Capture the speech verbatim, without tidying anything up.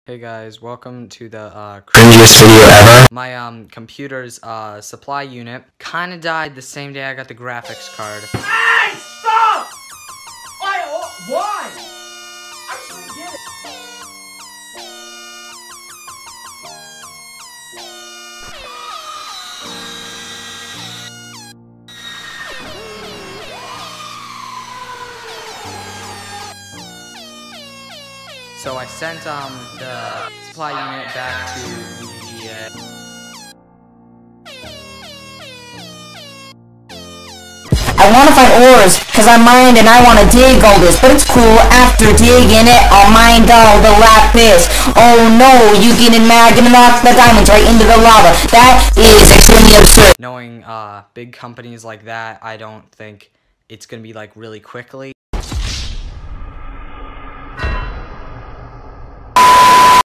Hey guys, welcome to the uh, cringiest video ever. My um computer's uh supply unit kind of died the same day I got the graphics card. Hey, stop! Why? Why? I just don't get it. So I sent um the supply unit back to E V G A. I want to find ores, cause I mined and I want to dig all this, but it's cool, after digging it, I'll mine all the lapis. Oh no, you getting mad, gonna knock the diamonds right into the lava. That is extremely absurd. Knowing uh big companies like that, I don't think it's gonna be like really quickly.